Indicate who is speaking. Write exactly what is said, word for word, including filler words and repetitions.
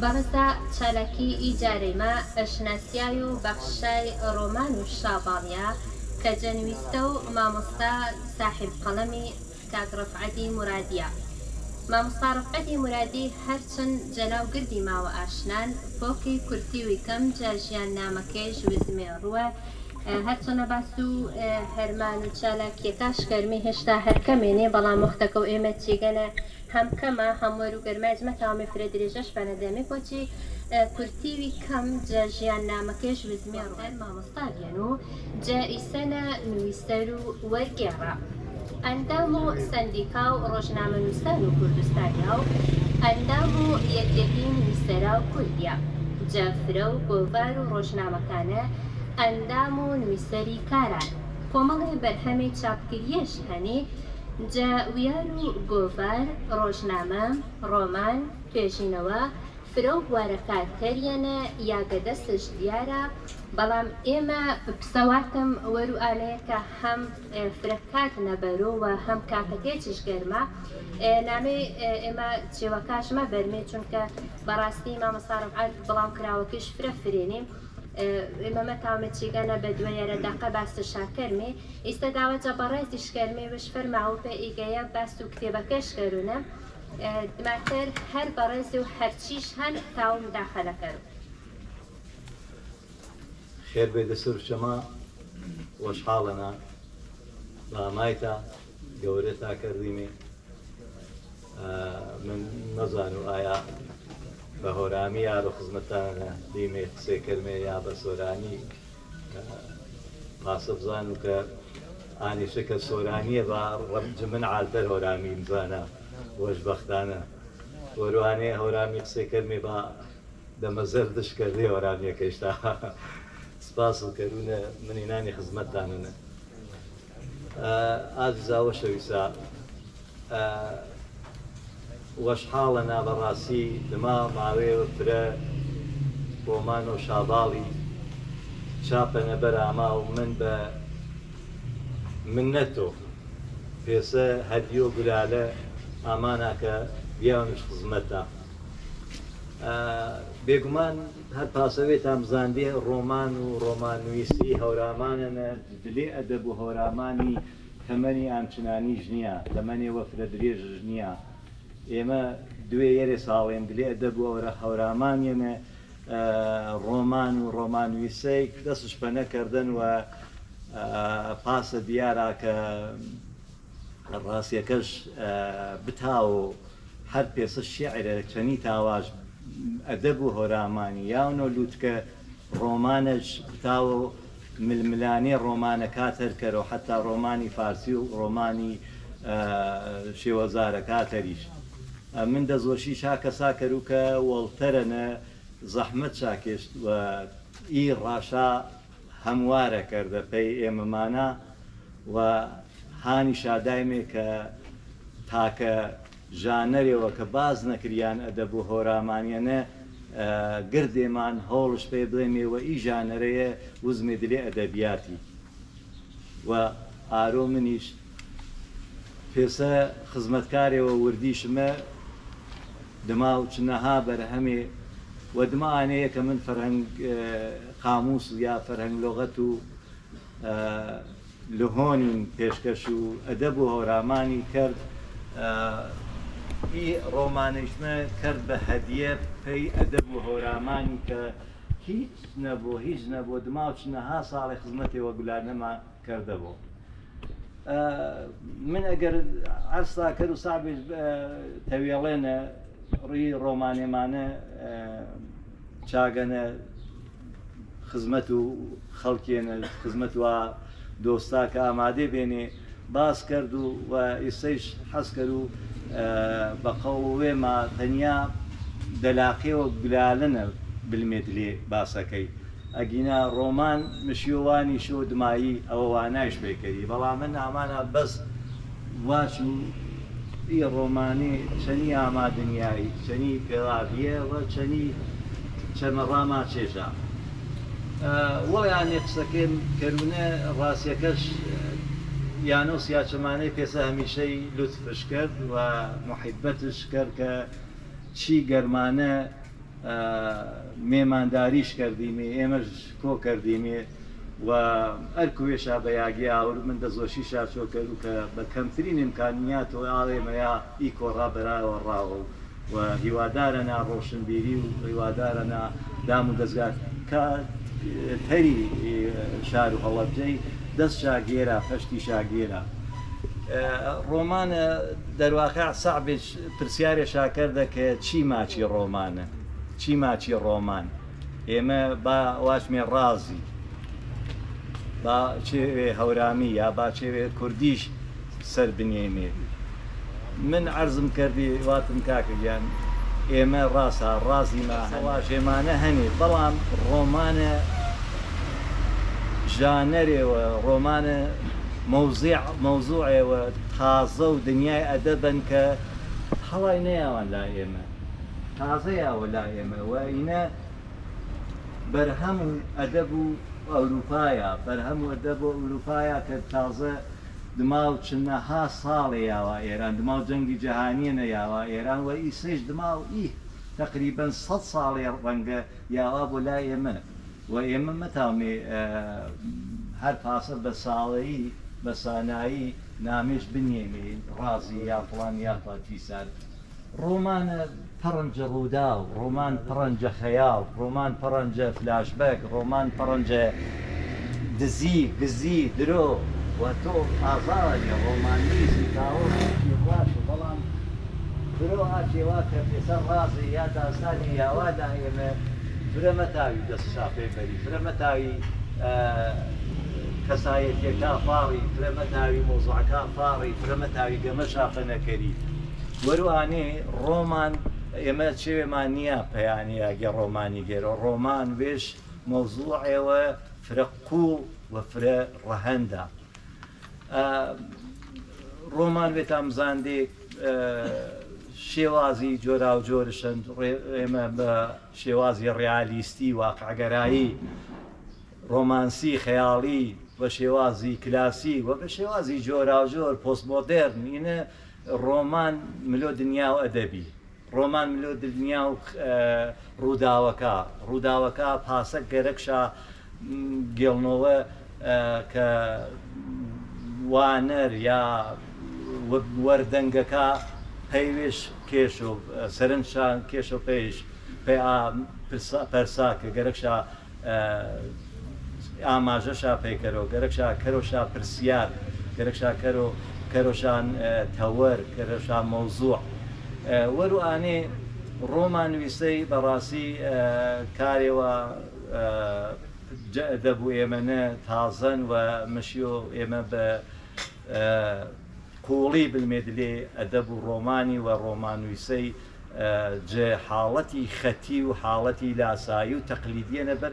Speaker 1: بەڕێزە چالاکی ئیجارەیمە ئەشناسیای و بەخشای ڕۆمان و شاباڵیا کە جەنویستە و مامۆستا ساحب قەڵەمی کاک ڕەفعەتی مرادیە. مامۆستا ڕەفعەتی مرادی هەرچەند جەلاو گردی ماوە ئاشنان فۆکی کورتیوی کەم جا ژیان نامەکەی ژوزمێڕووە هەرچەنە باس و هەرمان و چالاکیەکەش گەرمی هێشتا هەرکەمێنێ بەڵام وەختەکە و ئێمە چێگەنە هەم کەمە هەموەر و گەرماجمە تاوامی فرە درێژەش بەنەدەمێ کۆچی کورتیوی کەم جا ژیان نامەکەش وزمێڕوە مامۆستاگەن و جا ئیسەنە نوویسەر و وەرگێڕە. ئەندام و سەندیکا و ڕۆژنامە نووسان و کوردستانیا و ئەندام و یەکێتی نووسەرا و کوردیا جافرە و گۆڤار و ڕۆژنامەکانە ئەندام و نووسەری کاران کۆمەڵی بەرهەمی چاپکریەش هەنێ جا ویار و گۆڤار ڕۆژنامە ڕۆمان توێژینەوە فرە و بوارەکە تەریەنە یاگەدەستش دیارە بەڵام ئێمە پسەواتم وەرو ئالەیە کە هەم فرەکات نەبەرۆوە هەم کاکەتێکیش گەرمە نامێ ئێمە چێوەکاشمە بەرمێ چونکە بەڕاستی مامۆستا ڕەفعەت بڵاو کراوەکەش فرە فرێنێ ئێمە مەتاومە چیگەنە بە دوێیەرە داقە باستە شاکەرمێ ئێستا داوەجە بەڕێزی شکەرمێ وش فەرماوە پێ ئیگەیە باست و کتێبەکەش کەرونە دماتر هەر بەڕێزی و هەرچیش هەن تاوم داخەلەکەن.
Speaker 2: خێر بێ دەسەر شەما وەشحاڵەنا مامایتە گەورە تا کردیمێ من نەزان و ئایا بە هۆرامی یا بە خزمەتانە دیمێ قسێ کردمێ یا بە سۆرانی پاسە بزان و کە ئانیشە کە سۆرانیە بە ڕەمج من عالتەر هۆرامی بزانە وەشبەختانە وەروانەیە هۆرامی قسێ کردمێ بە دەمەزەر دشکردێ هۆرامیەکەیشتا سپاس و کەرونە منینانی خزمەتداننە ئازیزاوە شەویسا وەشحاڵە نابەڕاستی دما ماوەیەوە فرە ڕۆمان و شاباڵی چاپەنە بەراما و من بە منەتۆ پێسە هەدیۆ گولالە ئاماناکە بیاونش خزمەتە بێگومان هەر پاسەوێت ئەمزاندێ ڕۆمان و ڕۆمانویستی هەورامانەنە دلێ ئەدەب و هەورامانی تەمەنی ئامچنانیش نییە تەمەنێوە فرە درێژش نییە ئێمە دوێ یەرێ ساڵێن دلێ ئەدەب و هەورامانیەنە ڕۆمان و ڕۆمانویسەی دەستش پە نەکردن و پاسە دیارە کە ڕاستیەکەش بتاو هەر پێسە شیعرە چەنی تاواش ئەدەب و هۆرامانی یاونە لووتکە ڕۆمانەش بتاوە ململانێ ڕۆمانە کاتەر کەرەوە حتا ڕۆمانی فارسی و ڕۆمانی شێوەزارە کاتەریش من دەزۆشی شاکەسا کەروکە وەڵتەرەنە زەحمەت شاکێشت و ئی ڕاشا هەموارە کردە پێی ئێمەمانە و هانی شادایمێ کە تاکە ژانەرێەوە کە باز نەکریان ئەدەب و هۆرامانیانە گردێمان هەوڵش پێ بڵێمێەوە ئی ژانەرەیە وزمێ دلێ ئەدەبیاتی و ئارۆ منیش پێسە خزمەتکارێەوە وردیشمە دما و چنەها بەرهەمێ و دمانەیە کە من فەرهەنگ قاموس یا فەرهەنگ لۆغەت و لەهۆنین پێشکەش و ئەدەب و هۆرامانی کرد ئی ڕۆمانیشمە کرد بە هەدیە پێی ئەدەب و هۆرامانی کە هیچ نەبوو هیچ نەبوو دما و چنەها ساڵی خزمەتێەوە گولانەما کردەبوو. من ئەگەر عەرسا کرد و سابێ تەوێڵێنە ڕووی ڕۆمانێمانە چاگەنە خزمەت و خەڵکێنە خزمەت وە دۆستا کە ئامادێ بێنێ باس کرد و و ئێستەیش حەز کرد و بە قەوڵێمە تەنیا دەلاقیەوە گولالەنە بلمێت لێ باسەکەی ئەگینا ڕۆمان مشیۆوانی شۆ دمایی ئەوە وانایش پێکەری بەڵام من ئامانە بەس واچ و ئی ڕۆمانی چەنی ئامادنیایی چەنی پێڵاویەوە چەنی چەمەڕاما چێژە وەڵیانێ قسەکەم کەرونە ڕاستیەکەش یانۆ سیاچەمانەی پێسە هەمیشەی لوتفش کرد و محیبەتش کرد کە چی گەرمانە مێمانداریش کردیمێ ئێمەش کۆ کردیمێ و ئەرکوێشا بە یاگی ئاور من دەزۆشی شاچۆ کرد و کە بە کەمترین ئیمکانیاتەوە ئاڵێمەیە ئیکۆڕا بەرایەوە ڕاوە و هیوادارە نا ڕۆشنبیری و هیوادارە نا دام و دەستگات کە تەری شار و هەڵەبجەی دەست شاگێرە پەشتی شاگێرە ڕۆمانە دەرواقع سەعبێک پرسیارێ شاکردە کە چی ماچی ڕۆمانە چی ماچی ڕۆمان ئێمە با واشمێ ڕازی با چێوێ هەورامی یا با چێوێ کوردیش سەر بنێمێ من عەرزم کردی واتم کاکەگیان ئێمە ڕاستە ڕازیمە هەوا ژێمانە هەنێ بەڵام ڕۆمانە ژانەرێەوە ڕۆمانە مەوزوعێەوە تازە و دنیای ئەدەبن کە هەڵای نەیاوان لا ئێمە تازەیاوە لا ئێمە و ئینە بەرهەم و ئەدەب و ئەوروپایە بەرهەم و ئەدەب و ئەوروپایە کە تازە دماو چنەها ساڵێ یاوە ئێران دماو جەنگی جەهانیە نەیاوە ئێران و ئیسەیش دماو ئی تقریبەن سەد ساڵێ ڕەنگە یاوا بۆ لای ئێمە و ئێمە مەتاوێ هەر پاسە بە ساڵەیی بە سانایی نامێش بنێمێ ڕازی یا فڵان یا پاتیسار ڕۆمانە پەڕەنجە ڕوودا و ڕۆمان پەڕەنجە خەیاڵ ڕۆمان پەڕەنجە فلاشبەک ڕۆمان پەڕەنجە دزی گزی درۆ و تۆ ئازاریە ڕۆمانیزی تاوەڕی باش بەڵام درۆ هاچێوا کە پێسەر ڕازی یا داستانی یاوادا ئێمە فرەمەتاوی دەست شاپێ بەری فرەمەتاوی کەسایەتیەکە فاڕی فرەمەتاوی مۆزوعەکە فاڕی فرەمەتاوی گەمە شاپەنەکەری وەروانێ ڕۆمان ئێمە چێوێمان نییە پەیانیاگە ڕۆمانی گێرە ڕۆمان وێش مەوزوعێەوە فرە قوڵ و فرە ڕەهەندە ڕۆمان بێت ئەمزاندێ شێوازی جۆرا و جۆرشن ئێمە بە شێوازی ڕیالیستی واقعگەرایی ڕۆمانسی خەیاڵی بە شێوازی کلاسی و بە شێوازی جۆرا و جۆر پۆستمۆدێرن ئینە ڕۆمان ملۆ دنیا و ئەدەبی ڕۆمان ملۆ دنیا و ڕووداوەکە ڕووداوەکە پاسە گەرەکشە گێڵنەوە کە وانەر یا وەردەنگەکە پەیوێش کێش و سەرنجشان کێش و پێش پێ پەرسا کە گەرەکشە ئاماژەشا پێکەرەوە گەرەکشە کەرۆشا پرسیار گەرەکشا کەرۆ کەرۆشان تەوەر کەرەشان مەوزوع وەروانێ ڕۆمان نوویسەی بەڕاستی کارێوە دەبوو ئێمەنە تازەن و مشیۆ ئێمە بە قوڵی بلمێدلێ ئەدەب و ڕۆمانی و ڕۆمانویسەی جێ حاڵەتی خەتی و حاڵەتی لاسایی و تەقلیدیە نەبەر